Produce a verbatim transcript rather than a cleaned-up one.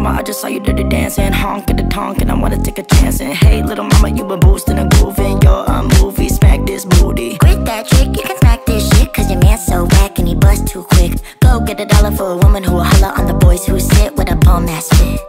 mama, I just saw you dirty dancing. Honk at the tonk and I wanna take a chance. And hey, little mama, you been boosting and grooving. You're a movie, smack this booty. Quit that trick, you can smack this shit, cause your man's so whack and he bust too quick. Go get a dollar for a woman who will holler on the boys who sit with a bum ass fit.